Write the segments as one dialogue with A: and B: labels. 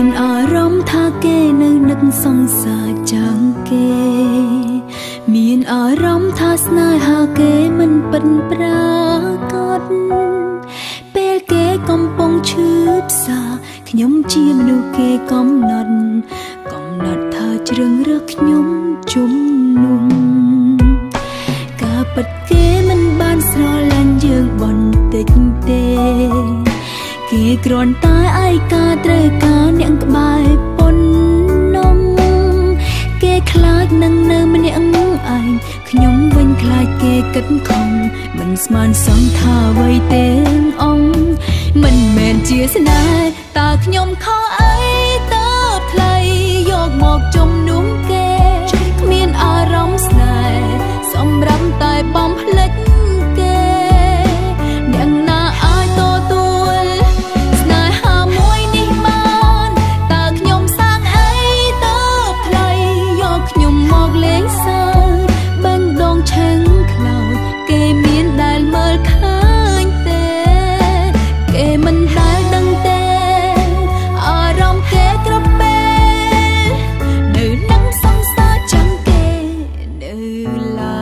A: មានអារម្មណ៍ថាគេនៅនឹកសង្សារចាំងគេមានអារម្មណ៍ថាស្នេហាគេមិនពិតប្រាកដពេលគេកំពុងឈឺផ្សាខ្ញុំជាមនុស្សគេកំណត់ថាជ្រឹងរើសខ្ញុំជំនុំការពិតគេមិនបានស្រឡាញ់យើងបន្តិចទេគេគ្រាន់តែឯកាត្រូវការអ្នកក្បែរប៉ុណ្ណឹងគេខ្លាចនឹងនៅម្នាក់ឯងខ្ញុំវិញខ្លាចគេគិតខំមិនស្មានសង្ឃថាអ្វីទេអង្គមិនមែនជាស្នេហ៍តើខ្ញុំខុសអីតើថ្លៃយកមកជំនុំគេគ្មានអារម្មណ៍ស្នេហ៍សម្រាប់តែបំភ្លេចគេអ្នកណាអាចទទួលស្នេហាមួយនេះបានតើខ្ញុំសាងអីតើថ្លៃយកខ្ញុំមកលេងសើចបេះដូងឆេងខ្លោចគេមានដែលមើលឃើញទេគេមិនដែលដឹងទេអារម្មណ៍គេក្រពេលនៅនឹងសង្សារចាំគេនៅឡើ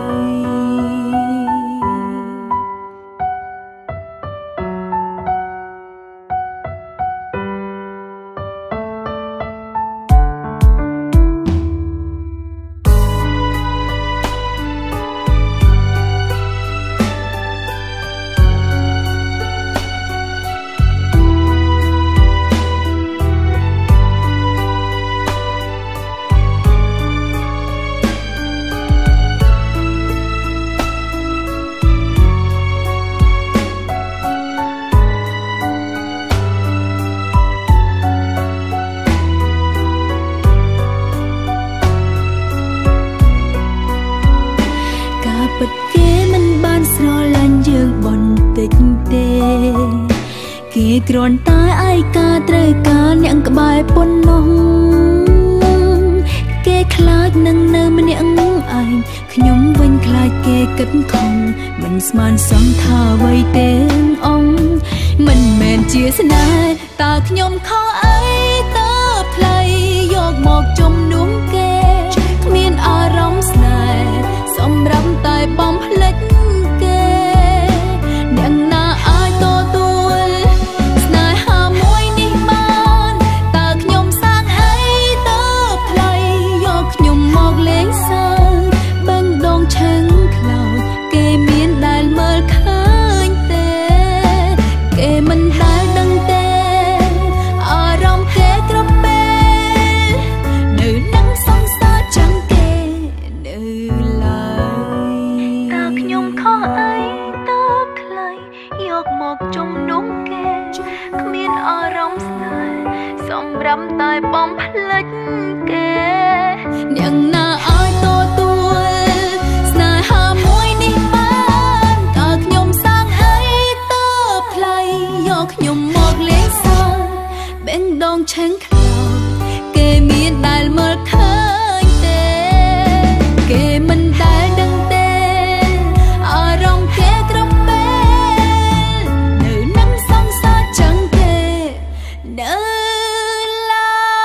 A: ពិតគេមិនបានស្រឡាញ់យើងបន្តិចទេគេគ្រាន់តែឯកាត្រូវការអ្នកក្បែរប៉ុណ្ណោះគេខ្លាចនឹងនៅម្នាក់ឯងខ្ញុំវិញខ្លាចគេគិតខំមិនស្មានសង្ឃថាអ្វីទេអង្គមិនមែនជាស្នេហ៍តើខ្ញុំខុសអីតើថ្លៃយកមកជំនុំគេគ្មានអារម្មណ៍ស្នេហ៍សម្រាប់តែបំភ្លេចគេអ្នកណាអាចទទួលស្នេហាមួយនេះបានតើខ្ញុំសាងអីតើថ្លៃយកខ្ញុំមកលេងសើចបេះដូងឆេងខ្លោចគេមានដែលមើលឃើញទេគេមិនដែលដឹងទេអារម្មណ៍គេក្រពេលនៅនឹងសង្សារចាំងគេនៅឡើយតើខ្ញុំខុសអីតើខ្លីយកមកជំនុំគេគ្មានអារម្មណ៍ស្នេហ៍សម្រាប់តែបំភ្លេចគេអ្នកណាអាចទទួលស្នេហាមួយនេះបានតើខ្ញុំសាងអីតើថ្លៃយកខ្ញុំមកលេងសើចបេះដូងឆេងខ្លោចគេមានដែលមើលឃើញទេគេមិនដែលដឹងទេអារម្មណ៍គេក្រពេលនៅនឹងសង្សារចាំងគេនៅឡើ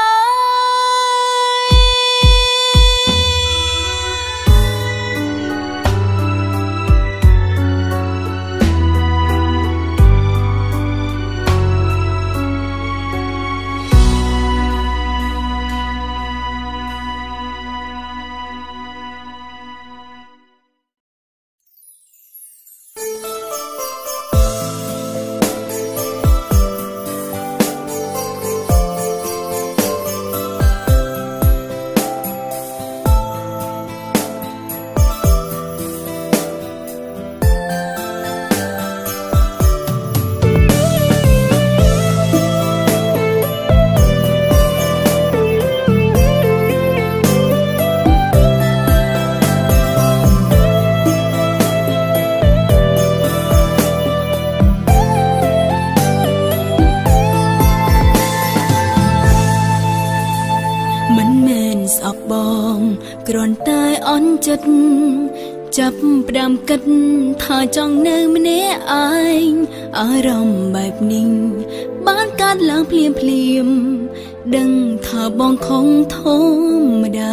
A: គ្រាន់តែអន់ចិត្តចាប់ផ្ដើមគិតថាចង់នៅម្នាក់ឯងអារម្មណ៍បែបនេះបានកើតឡើងភ្លាមដឹងថាបងខំធម្មតា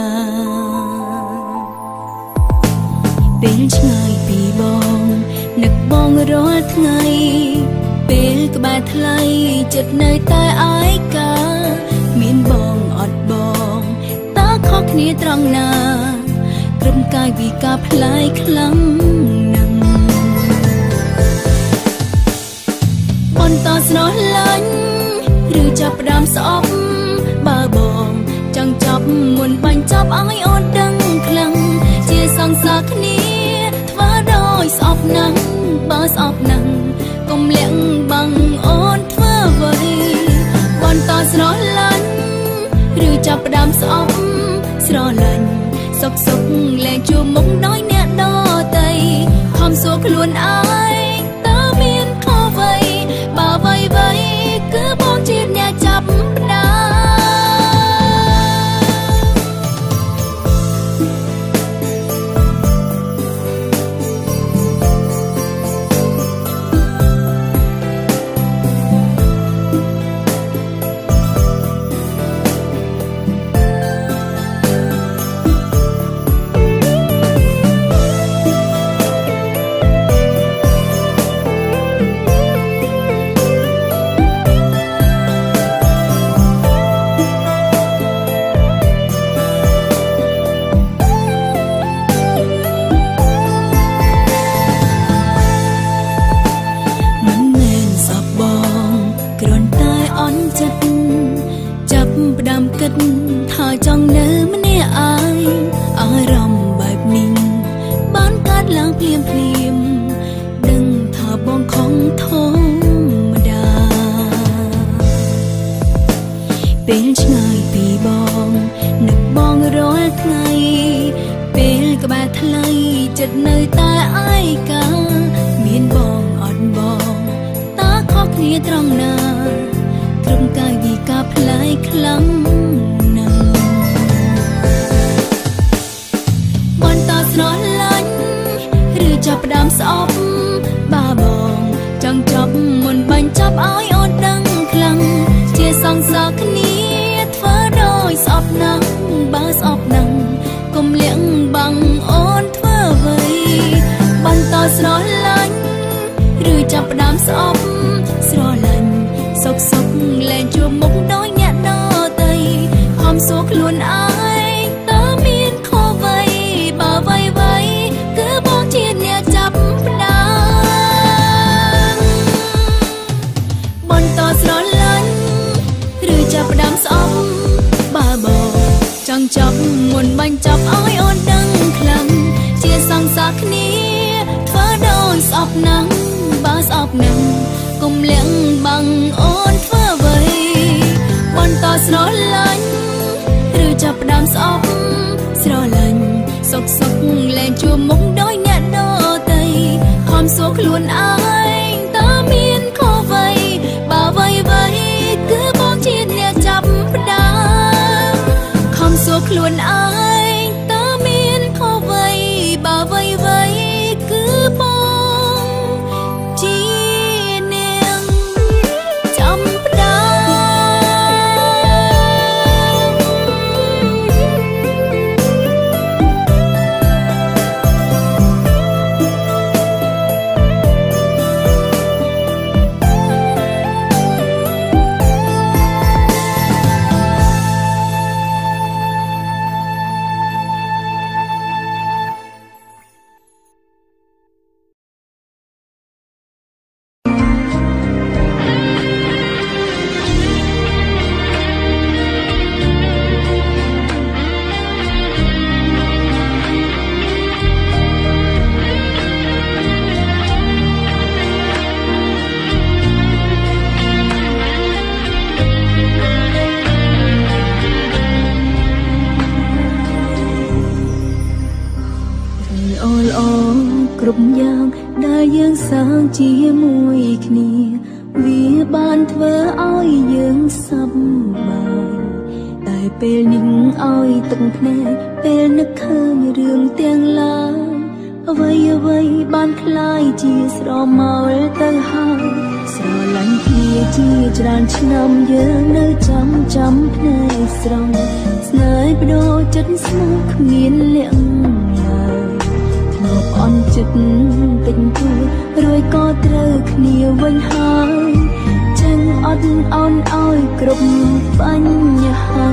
A: ពេលឆ្ងាយពីបងនឹកបងរាល់ថ្ងៃពេលក្បែរថ្លៃចិត្តនៅតែឯកាមានបងអត់បងតើខុសគ្នាត្រង់ណាព្រមកាយវិការផ្លាយខ្លាំងណាស់បន្តស្នេហ៍ឡាញ់ឬចាប់ផ្ដើមស្អប់បើបងចង់ចាប់មុនបាញ់ចាប់ឲ្យអូនដឹងខ្លាំងជាសង្សារគ្នាធ្វើដោយស្អប់ណាស់បើស្អប់ណាស់កុំលាក់បាំងអូនធ្វើអ្វីបន្តស្រឡាញ់ឬចាប់ផ្ដើមស្អប់ស្រឡាញ់សុកលែងជួបមុខដោយអ្នកដទៃខំសួរខ្លួនឯងតើមានខុសអ្វីបើអ្វីគឺបងជាអ្នកចាប់ផ្ដើមថាចង់នៅម្នាក់ឯងអារម្មណ៍បែបនេះបានកើតឡើងភ្លាមដឹងថាបងខំធម្មតាពេលឆ្ងាយពីបងនឹកបងរាល់ថ្ងៃពេលក្បែរថ្លៃចិត្តនៅតែឯកាមានបងអត់បងតើខុសគ្នាត្រង់ណាត្រឹមកាយវិការផ្លាយខ្លាំងណាស់បន្តស្រឡាញ់ឬចាប់ផ្ដើមស្អប់បើបងចង់ចាប់មុនបាញ់ចាប់ឲ្យអូនដឹងខ្លាំងជាសង្សារគ្នាធ្វើដោយស្អប់ណាស់បើស្អប់ណាស់កុំលាក់បាំងអូនធ្វើអ្វីបន្តស្រឡាញ់ឬចាប់ផ្ដើមស្អប់ស្រឡាញ់សុកលែងជួបមុខដោយអ្នកដទៃខំសួរខ្លួនឯងតើមានខុសអ្វីបើអ្វីគឺបងជាអ្នកចាប់ផ្ដើមបន្តស្រឡាញ់ឬចាប់ផ្ដើមស្អប់បើបងចង់ចាប់មុនបាញ់ចាប់ឲ្យអូនដឹងខ្លាំងជាសង្សារគ្នាធ្វើដោយស្អប់ណាស់បើស្អប់ណាស់កុំលាក់បាំងអូនធ្វើអ្វីបន្តស្រឡាញ់ឬចាប់ផ្ដើមស្អប់ស្រឡាញ់សុកលែងជួបមុខដោយអ្នកដទៃខំសួរខ្លួនឯងតើមានខុសអ្វីបើអ្វីគឺបងជាអ្នកចាប់ផ្ដើមខំសួរខ្លួនឯងតើមានខុសអ្វីបើអ្វីគឺបងជាគ្រប់យ៉ាងដែលយើងសាងជាមួយគ្នាវាបានធ្វើឲ្យយើងសប្បាយតែពេលនេះឲ្យទឹកភ្នែកពេលនឹកឃើញរឿងទាំងឡាយអ្វីអ្វីបានคล้ายជាស្រមោលទៅហើយស្រឡាញ់គ្នាជាច្រើនឆ្នាំយើងនៅចាំភ្នែកស្រង់ស្នេហ៍បដូរចិត្តស្មោះគ្មានលាក់ឡើយធ្លាប់អន់ចិត្តតិចតួចរួយក៏ត្រូវគ្នាវិញហើយចឹងអត់អន់ឲ្យគ្រប់បញ្ហា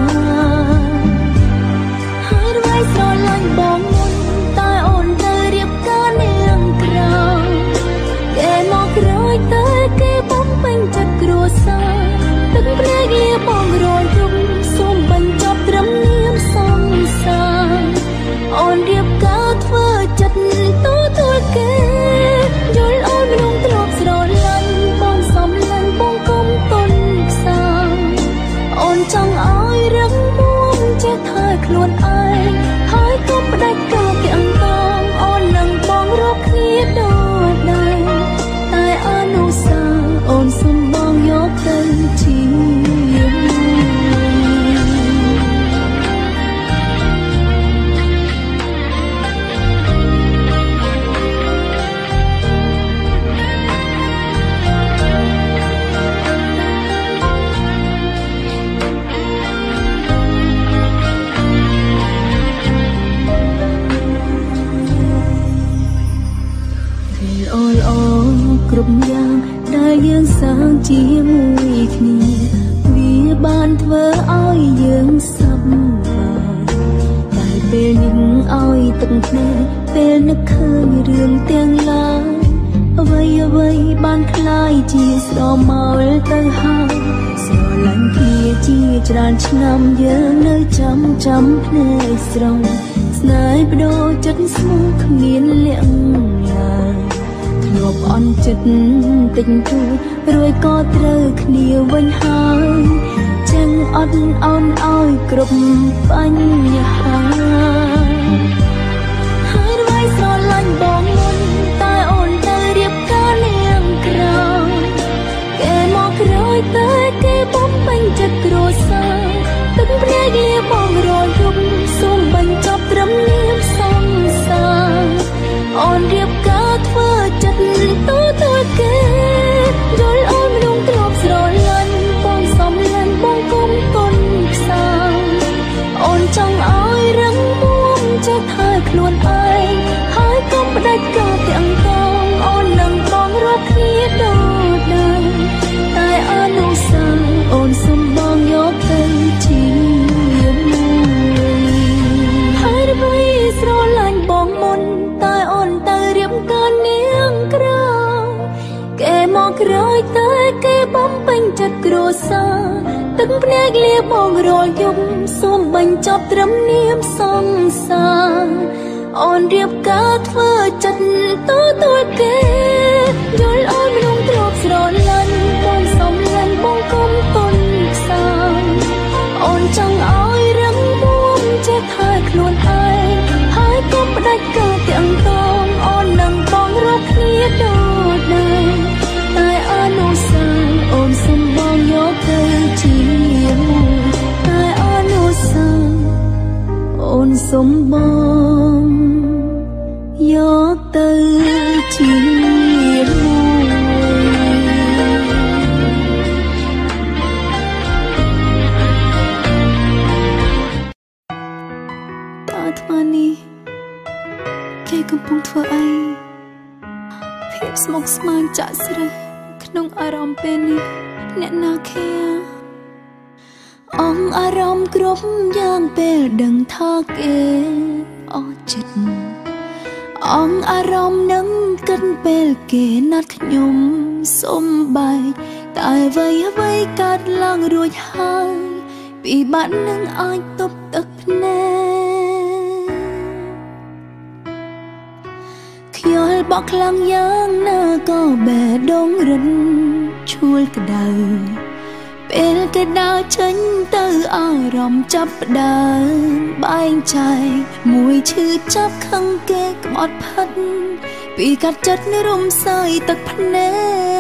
A: ហើយរវាយស្រឡាញ់បងមុនតែអូនទៅរៀបការនាងក្រៅគេមកក្រោយទៅគេបំពេញចិត្តគ្រួសារទឹកភ្នែកលាបងរយយំសូមបញ្ចប់ត្រឹមនាមសង្សារអូនរៀបការធ្វើចិត្តទទួលគេយល់អូនមិនទ្រពស្រឡាញ់បងសំឡាញ់បងគុំទុនផ្សាអូនចង់ឲ្យរឹងមាំចេះថែខ្លួនឯងហើយកុំផ្ដាច់ការទាំងតងអូននឹងបងរកគ្នាដូចដែរតែអនុស្សាវរីយ៍អូនសុំបងយកទៅជាគ្រប់យ៉ាងដែលយើងសាងជាមួយគ្នាវាបានធ្វើឲ្យយើងសប្បាយតែពេលនេះឲ្យទឹកភ្នែកពេលនឹកឃើញរឿងទាំងឡាយអ្វីអ្វីបានคล้ายជាស្រមោលទៅហើយស្រឡាញ់គ្នាជាច្រើនឆ្នាំយើងនៅចាំភ្នែកស្រង់ស្នេហ៍បដូរចិត្តស្មោះគ្មានលាក់ឡើយធ្លាប់អន់ចិត្តតិចតួចរួយក៏ត្រូវគ្នាវិញហើយចឹងអត់អន់ឲ្យគ្រប់បញ្ហាហើយរវាយស្រឡាញ់បងមុនតែអូនទៅរៀបការនាងក្រៅគេមកក្រោយទៅគេបំពេញចិត្តគ្រួសារទឹកភ្នែកលាបងរយយំសូមបញ្ចប់ត្រឹមនាមសង្សារអូនរៀបការធ្វើចិត្តទទួលគេយល់អូនមិនទ្រពស្រឡាញ់បងសំឡាញ់បងគុំទុនផ្សាអូនចង់ឲ្យរឹងមាំចេះថែខ្លួនឯងហើយកុំផ្ដាច់ការទាំងតងអូននឹងបងរកគ្នាដូចដែរតែអនុស្សាវរីយ៍អូនសុំបងយកទៅជាមួយហើយរវាយស្រឡាញ់បងមុនតែអូនទៅរៀបការនាងក្រៅគេមកក្រោយទៅគេបំពេញចិត្តគ្រួសារទឹកភ្នែកលាបងរយយំសូមបញ្ចប់ត្រឹមនាមសង្សារអូនរៀបការធ្វើចិត្តទទួលគេយល់អូនមិនទ្រពស្រឡាញ់បងសំឡាញ់បងគុំទុនផ្សាអូនចង់ឲ្យរឹងមាំចេះថែខ្លួនឯងហើយកុំផ្ដាច់ការទាំងតងអូននឹងបងរកគ្នាដូចដែរតែអនុស្សាវរីយ៍អូនសុំបងយកទៅជាមួយតែអនុស្សាវរីយ៍អូនសុំបងយកទៅជាមួយតើអាត្មានេះគេកំពុងធ្វើអីភាពស្មុគស្មាញចាក់ស្រេះក្នុងអារម្មណ៍ពេលនេះអ្នកណាខែអងអារម្មណ៍គ្រប់យ៉ាងពេលដឹងថាគេអស់ចិត្តអងអារម្មណ៍នឹងគិតពេលគេណាត់ខ្ញុំសុំបែកតែអ្វីអ្វីកើតឡើងរួចហើយពីបាត់នឹងអាចទប់ទឹកភ្នែកខ្យល់បក់ខ្លាំងយ៉ាងណាក៏បេះដូងរិនឈួលក្តៅពេលគេដើរចេញទៅអារម្មណ៍ចាប់ផ្ដើមបែងចែកមួយឈឺចាប់ខឹងគេក្បត់ផិតពីកាត់ចិត្តរំសាយទឹកភ្នែ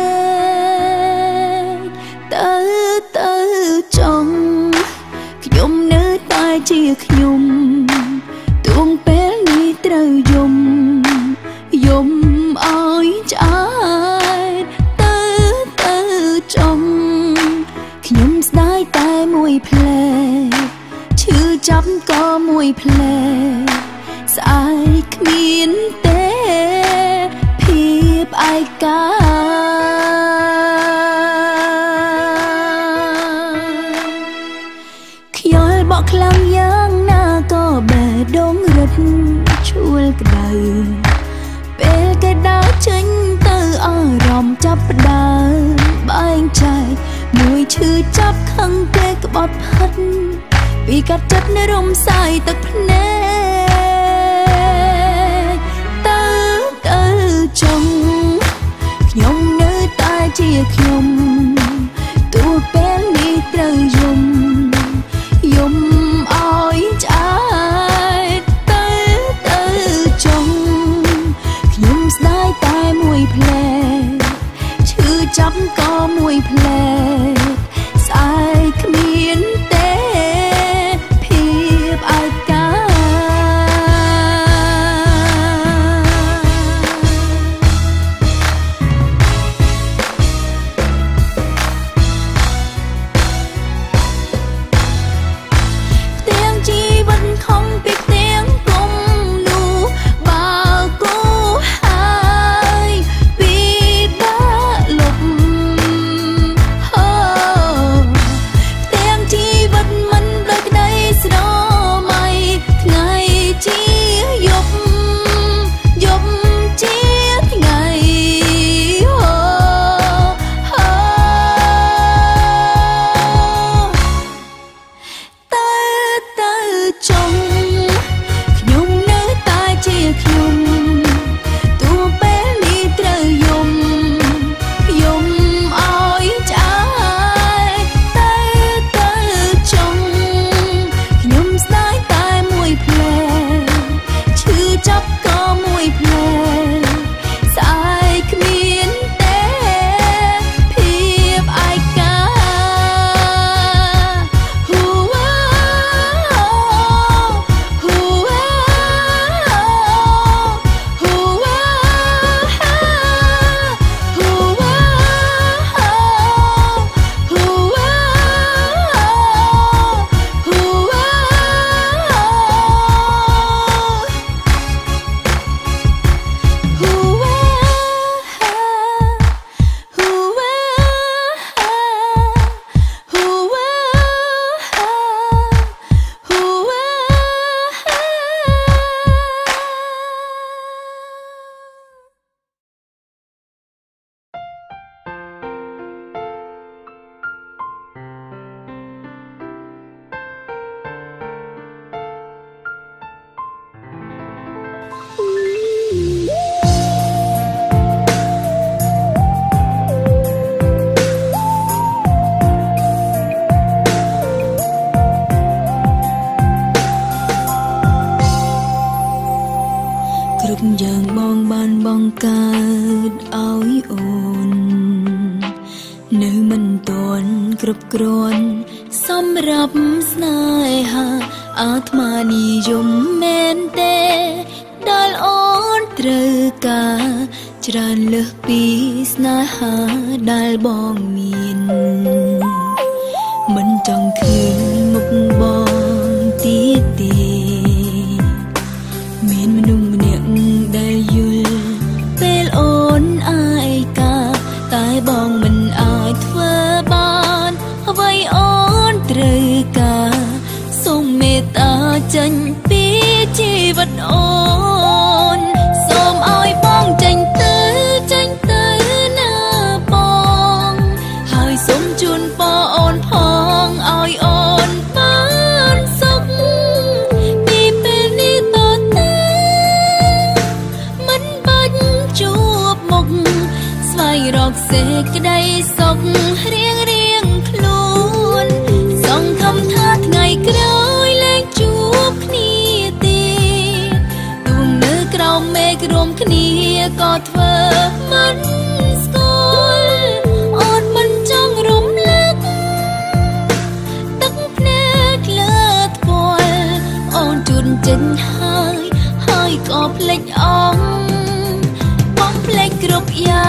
A: កទៅចង់ខ្ញុំនៅតែជាខ្ញុំទួងពេលនេះត្រូវយំកាខ្យល់បក់ខ្លាំងយ៉ាងណាក៏បេះដូងរត់ឈួលក្តៅពេលគេដើរចេញទៅអារម្មណ៍ចាប់ផ្ដើមបែងចែកមួយឈឺចាប់ខឹងគេក្បត់ផិតពីកាត់ចិត្តនៅរំសាយទឹកភ្នែកទៅចង់ខ្ញុំនៅតែជាខ្ញុំទោះពេលនេះត្រូវយំឲ្យឆ្អែតទៅចង់ខ្ញុំស្ដាយតែមួយផ្លែឈឺចាប់ក៏មួយផ្លែស្អែកគ្មានទេភាពឯកាយ៉ាងបងបានបង្កើតឲ្យអូននៅមិនទាន់គ្រប់គ្រាន់សម្រាប់ស្នេហាអាត្មានិយមមែនទេដែលអូនត្រូវការច្រើនលើសពីស្នេហាដែលបងមានមិនចង់ឃើញមុខបងទៀតទេមានមនុស្សម្នាក់ដែលយល់ពេលអូនអាយកាតែបងមិនអាចធ្វើបានអ្វីអូនត្រូវការសូមមេត្តាចេញពីជីវិតអូនសូមឲ្យបងចេញទៅណាបងហើយសូមជូនពរអូនផងឲ្យអូនបានសុខពីពេលនេះតទៅមិនបាច់ជួបមុខស្វែងរកសេចក្តីសុខរៀងខ្លួនសង្ឃឹមថាថ្ងៃក្រោយលែងជួបគ្នាទៀតទួងនៅក្រោមមេឃរួមគ្នាក៏ធ្វើមិនស្គាល់អូនមិនចង់រំលឹកទឹកភ្នែកលើថ្ពាល់អូនជូនចេញហើយក៏ភ្លេចបងភ្លេចគ្រប់យ៉ាង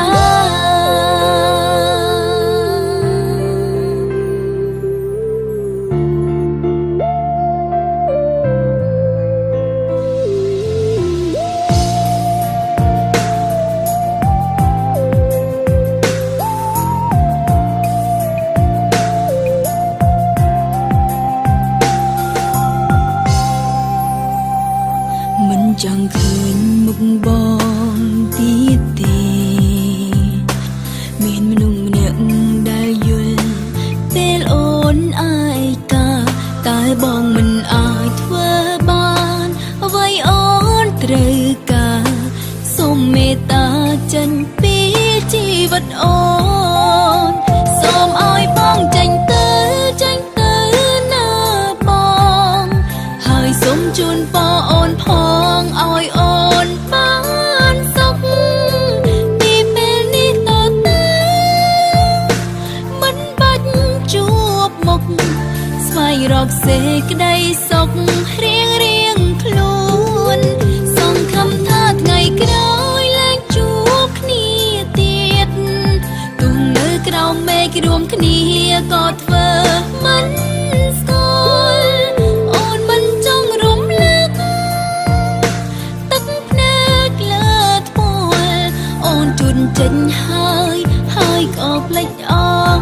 A: ក្តីសុខរៀងខ្លួនសង្ឃឹមថាថ្ងៃក្រោយឡើងជួបគ្នាទៀតទុំនៅក្រោមមេឃរួមគ្នាក៏ធ្វើមិនស្គាល់អូនមិនចង់រំលឹកទឹកភ្នែកលើថ្ពាល់អូនជូនចេញហើយក៏ភ្លេចអង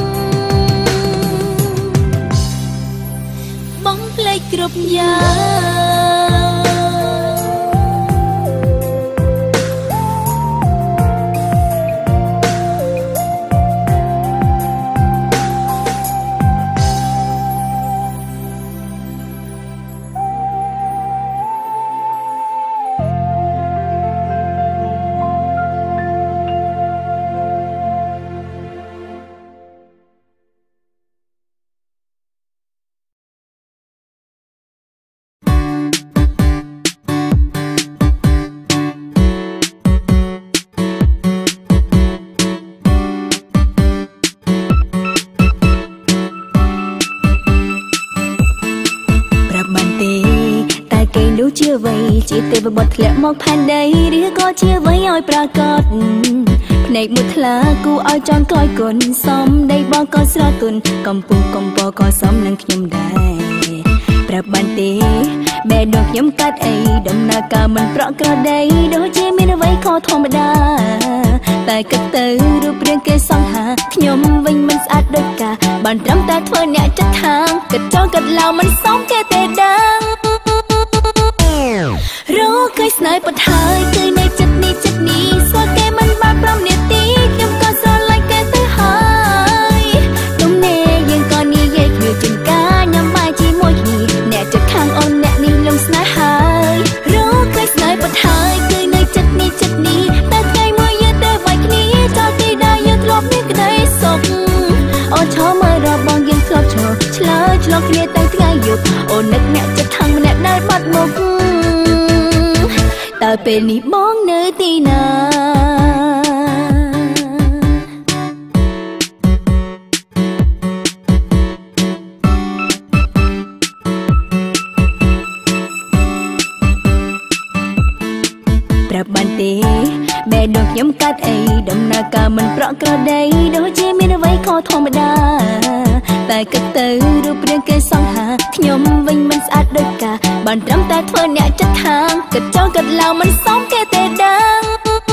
A: បងភ្លេចគ្រប់យ៉ាងជាអ្វីជាទេវបុត្រធ្លាក់មកផែនដីឬក៏ជាអ្វីឲ្យប្រកាសភ្នែកមួយថ្លាគូឲ្យចង់ក្លាយគុណសំដីបងក៏ស្រទន់កំពុងកំពក៏សំនឹងខ្ញុំដែរប្រាប់បានទេបែរដល់ខ្ញុំកាត់អីដំណើរការមិនប្រក្រតីដូចជាមានអ្វីខុសធម្មតាតែគិតទៅរូបរាងគេសង្ហាខ្ញុំវិញមិនស្អាតដូចកាបានត្រឹមតែធ្វើអ្នកចិត្តខាងគិតចង់គិតឡៅមិនសមគេទេដឹងរកឃើញស្នេហ៍ពិតហើយគឺនៅចិត្តនេះស្គាល់គេមិនបាន5នាទីខ្ញុំក៏ស្រឡាញ់គេទៅហើយទំនេរយើងក៏និយាយគ្នាជាការញ៉ាំបាយជាមួយគ្នាអ្នកចិត្តខាងអូនអ្នកនេះលំស្នេហ៍ហើយរកឃើញស្នេហ៍ពិតហើយគឺនៅចិត្តនេះតែថ្ងៃមួយយើងទៅបាច់គ្នាចោលទីដែលយើងធ្លាប់មានក្តីសុខអូនឈរមើលរបងយើងធ្លាប់ឈរឆ្លើយឆ្លងគ្នាតាំងថ្ងៃយប់អូននឹកអ្នកចិត្តខាងម្នាក់ដែលបាត់មុខតើពេលនេះបងនៅទីណាប្រាប់បានទេបែរដល់ខ្ញុំកាត់អីដំណើរការមិនប្រក្រតីដូចជាមានអ្វីខុសធម្មតាតែគិតទៅរូបរាងគេសង្ហាខ្ញុំវិញមិនស្អាតដូចកាបានត្រឹមតែធ្វើអ្នកចិត្តខាងគិតចង់គិតឡៅមិនសមគេទេដឹង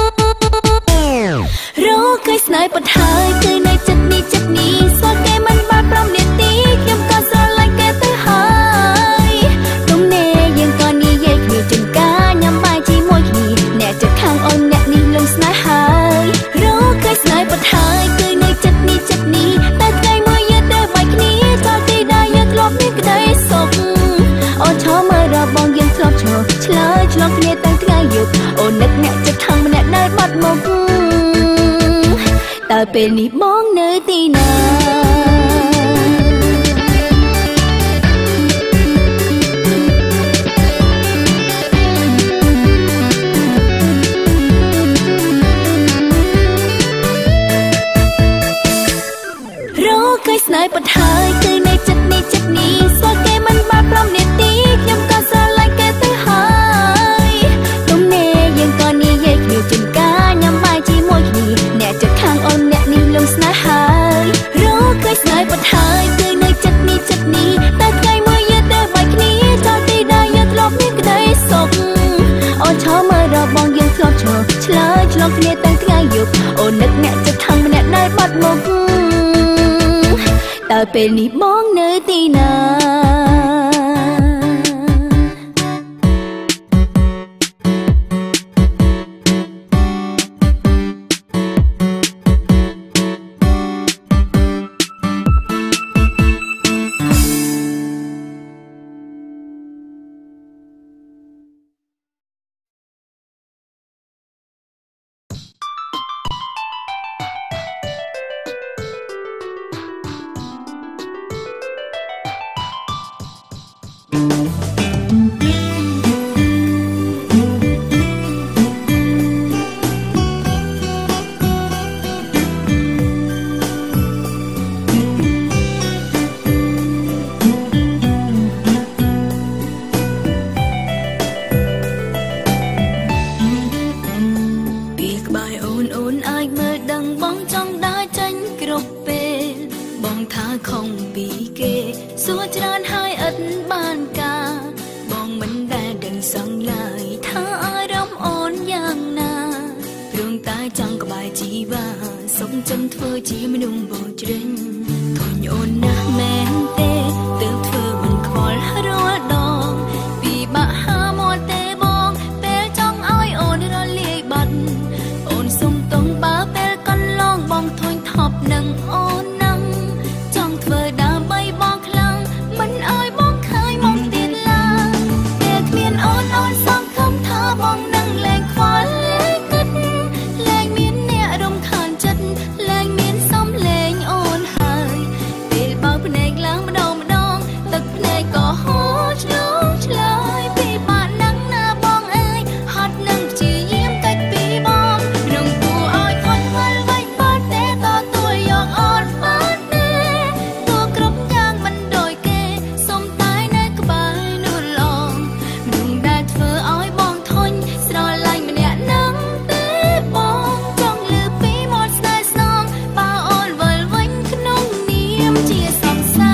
A: រកឃើញស្នេហ៍ពិតហើយគឺនៅចិត្តនេះស្គាល់គេមិនបាន5នាទីខ្ញុំក៏ស្រឡាញ់គេទៅហើយទំនេរយើងក៏និយាយគ្នាជាការញ៉ាំបាយជាមួយគ្នាអ្នកចិត្តខាងអូនអ្នកនេះលំស្នេហ៍ហើយរកឃើញស្នេហ៍ពិតហើយគឺនៅចិត្តនេះតែថ្ងៃមួយយើងទៅបាច់គ្នាចោលទីដែលយើងធ្លាប់មានក្តីសុខអូនឈរមើលរបងយើងធ្លាប់ឈរឆ្លើយឆ្លងគ្នាតាំងថ្ងៃយប់អូននឹកអ្នកចិត្តខាងម្នាក់ដែលបាត់មុខតើពេលនេះបងនៅទីណាស្នេហ៍ពិតហើយគឺនៅចិត្តនេះស្គាល់គេមិនបាន5នាទីខ្ញុំក៏ស្រឡាញ់គេទៅហើយទំនេរយើងក៏និយាយគ្នាជាការញ៉ាំបាយជាមួយគ្នាអ្នកចិត្តខាងអូនអ្នកនេះលំស្នេហ៍ហើយរកឃើញស្នេហ៍ពិតហើយគឺនៅចិត្តនេះតែថ្ងៃមួយយើងទៅបាច់គ្នាចោលទីដែលយើងធ្លាប់មានក្តីសុខអូនឈរមើលរបងយើងធ្លាប់ឈរឆ្លើយឆ្លងគ្នាតាំងថ្ងៃយប់អូននឹកអ្នកចិត្តខាងម្នាក់ដែលបាត់មុខតើពេលនេះបងនៅទីណា
B: เ
A: ក្បែរអូនអូនអាចមើលដឹងបងចង់ដើរចេញគ្រប់ពេលបងថាខំពីគេសួរច្រើនហើយឥតបានការបងមិនដែលដឹងសឹងឡើយថាអារម្មណ៍អូនយ៉ាងណាព្រមតែចង់ក្បែរជីវ៉ាសុំចាំធ្វើជាមនុស្សបងជ្រិញធុញអូនណាស់មែនទេទើបធ្វើមិនខ្វល់រាល់ដងពីបាក់ហាមកទេបងពេលចង់ឲ្យអូនរលាយបាត់អូនសុំតងបើពេលកន្លងបងធុញថប់នឹងអូននឹងចង់ធ្វើដើម្បីបងខ្លាំងមិនឲ្យបងឃើញមកទៀតឡើយពេលគ្មានអូនអូនសង្ឃឹមថាបងនឹងលែងខ្វល់លែងគិតលែងមានអ្នករំខានចិត្តលែងមានសំឡេងអូនហើយពេលបើភ្នែកឡើងម្ដងម្ដងទឹកភ្នែកក៏ហូរឆ្លងឆ្លើយពីបាក់នឹងណាបងអើយហត់នឹងព្យាយាមកិច្ចពីបងក្នុងគួរឲ្យខត់វល់វិញបាត់ទេតទួលយកអូនបាត់ទេតួគ្រប់យ៉ាងមិនដូចគេសុំតែនៅក្បែរនោះឡងមនុស្សដែលធ្វើឲ្យបងធុញស្រឡាញ់ម្នាក់នឹងទេបងចង់លើពីមាត់ស្នេហ៍ស្នងបើអូនវិលវិញក្នុងនាមជាសង្សារ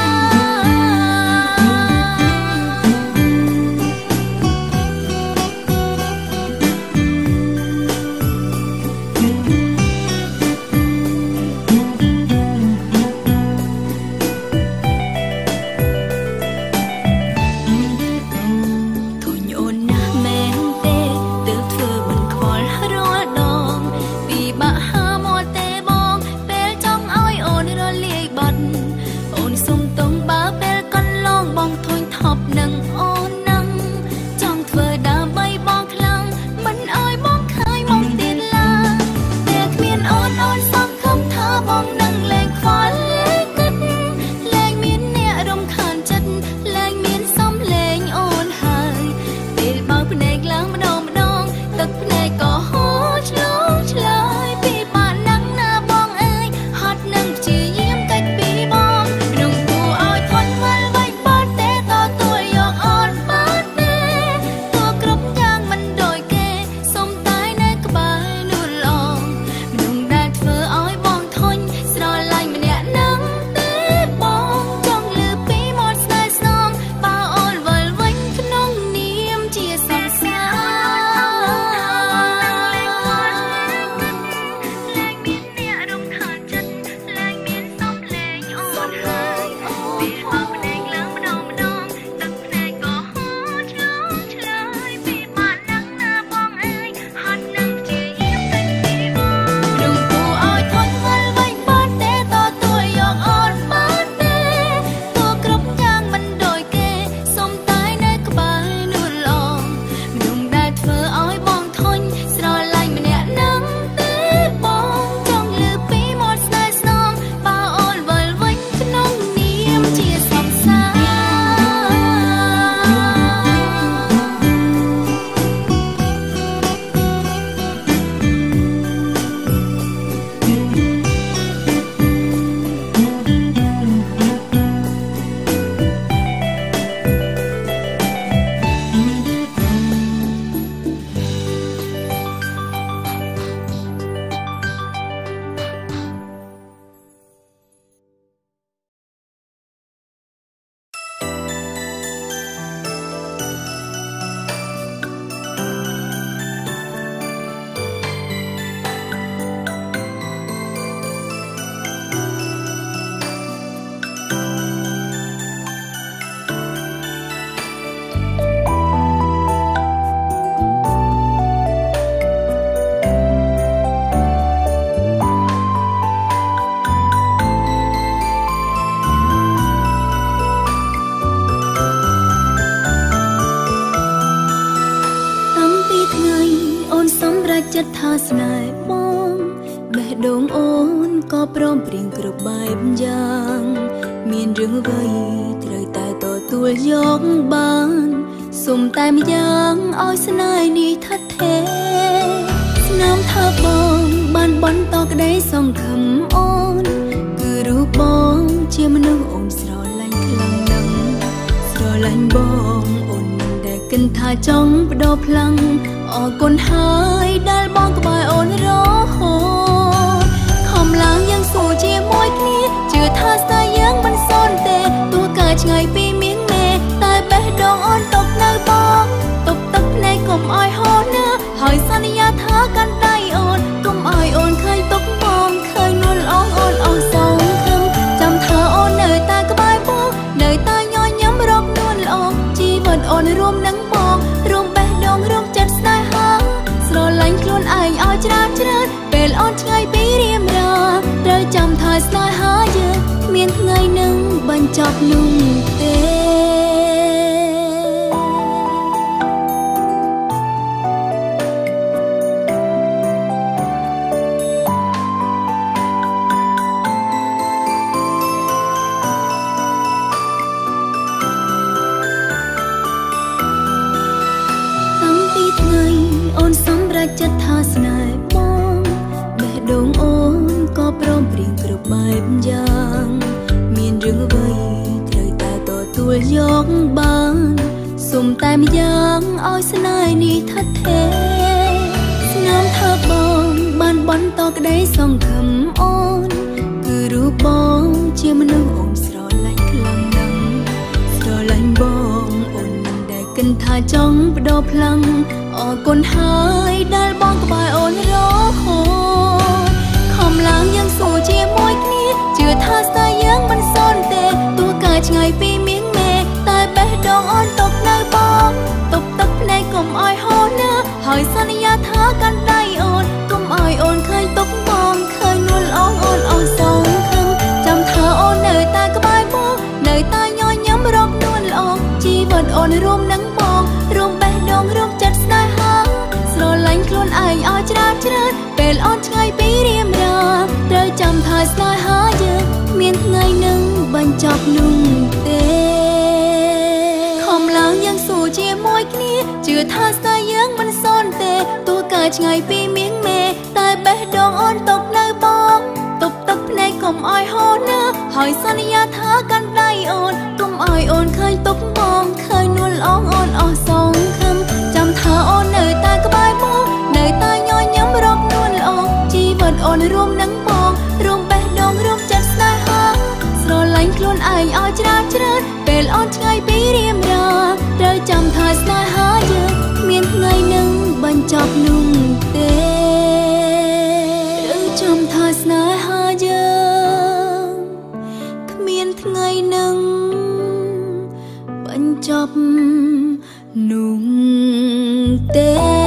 A: ធុញអូនណាស់មែនទេទើបធ្វើមិនខ្វល់រាល់ដងពីបាក់ហាមកទេបងពេលចង់ឲ្យអូនរលាយបាត់អូនសុំតងបើពេលកន្លងបងធុញថប់នឹងអូននឹងចង់ធ្វើដើម្បីបងខ្លាំងមិនឲ្យបងឃើញមកទៀតឡើយពេលគ្មានអូនអូនសង្ឃឹមថាបងនឹងលែងខ្វល់លែងគិតលែងមានអ្នករំខានចិត្តលែងមានសំឡេងអូនហើយពេលបើភ្នែកឡើងម្ដងម្ដងទឹកភ្នែកក៏ហូរឆ្លងឆ្លើយពីបាក់នឹងណាបងអើយហត់នឹងព្យាយាមកិច្ចពីបងក្នុងគួរឲ្យខត់វល់វិញបាត់ទេតទួលយកអូនបាត់ទេតួគ្រប់យ៉ាងមិនដូចគេសុំតែនៅក្បែរនោះឡងមនុស្សដែលធ្វើឲ្យបងធុញស្រឡាញ់ម្នាក់នឹងទេបងចង់លើពីមាត់ស្នេហ៍ស្នងបើអូនវិលវិញក្នុងនាមជាសង្សារលែងមានអ្នករំខានចិត្តលែងមានសំឡេងអូនហើយពេលបើភ្នែកឡើងម្ដងម្ដងទឹកភ្នែកក៏ហូរឆ្លងឆ្លើយពីបាក់នឹងណាបងអើយហត់នឹងព្យាយាមកិច្ចពីបងក្នុងគួរឲ្យខត់វល់វិញបាត់ទេតទួលយកអូនបាត់ទេតួគ្រប់យ៉ាងមិនដូចគេសុំតែនៅក្បែរនោះឡងមនុស្សដែលធ្វើឲ្យបងធុញស្រឡាញ់ម្នាក់នឹងទេបងចង់លើពីមាត់ស្នេហ៍ស្នងបើអូនវិលវិញក្នុងនាមជាសង្សារចិត្តថាស្នេហ៍បងបេះដូងអូនក៏ព្រមព្រៀងគ្រប់បែបយ៉ាងមានរឿងអ្វីត្រូវតែទទួលយកបានសុំតែម្យ៉ាងឲ្យស្នេហ៍នេះថិតថេរស្នាមថាបងបានបន្តក្តីសង្ឃឹមអូនគឺរូបបងជាមនុស្សអូនស្រឡាញ់ខ្លាំងណាស់ស្រឡាញ់បងអូនមិនដែលគិតថាចង់បដូរផ្លាំងអរគុណហើយដែលបងក្បែរអូននោះទេអូនសម្រេចចិត្តថាស្នេហ៍បងបេះដូងអូនក៏ព្រមព្រៀងគ្រប់បែបយ៉ាងមានរឿងអ្វីត្រូវតែទទួលយកបានសុំតែម្យ៉ាងឲ្យស្នេហ៍នេះថិតថេរស្នាមថាបងបានបន្តក្តីសង្ឃឹមអូនគឺរូបបងជាមនុស្សអូនស្រឡាញ់ខ្លាំងណាស់ស្រឡាញ់បងអូនមិនដែលគិតថាចង់បដូរផ្លាំងអរគុណហើយដែលបងក្បែរអូនរហូតខំឡើងយើងស៊ូជាមួយគ្នាជឿថាស្នេហ៍យើងមិនសន់ទេទោះកាឆ្ងាយពីមាងមេតែបេះដូងអូនទុកនៅបងទប់ទឹកភ្នែកកុំឲ្យហូរណាហើយសន្យាថាកាន់ដៃអូនកុំឲ្យអូនឃើញទុកបងឃើញនួនល្អអូនអស់សងខឹងចាំថាអូននៅតែក្បែរបងនៅតែញញឹមរកនួនល្អជីវិតអូនរួមនឹងបងរួមបេះដូងរួមចិត្តស្នេហាស្រឡាញ់ខ្លួនឯងឲ្យច្រើនពេលអូនឆ្ងាយពីរៀមរាត្រូវចាំថាស្នេហាយើងគ្មានថ្ងៃនឹងបញ្ចប់នោះទេខំឡើងយើងស៊ូជាមួយគ្នាជឿថាស្នេហ៍យើងមិនសន់ទេទោះកាឆ្ងាយពីមាងមេតែបេះដូងអូនទុកនៅបងទប់ទឹកភ្នែកកុំឲ្យហូរណាហើយសន្យាថាកាន់ដៃអូនកុំឲ្យអូនឃើញទុកបងឃើញនួនល្អអូនអស់សងខឹមចាំថាអូននៅតែក្បែរបងនៅតែញញឹមរកនួនល្អជីវិតអូនរួមនឹងបងរួមបេះដូងរួមចិត្តស្នេហាស្រឡាញ់ខ្លួនឯងឲ្យច្រើនពេលអូនឆ្ងាយពីរៀមរាត្រូវចាំថាស្នេហាយើងគ្មានថ្ងៃនឹងបញ្ចប់នោះទេត្រូវចាំថាស្នេហាយើងគ្មានថ្ងៃនឹងបញ្ចប់នោះទេ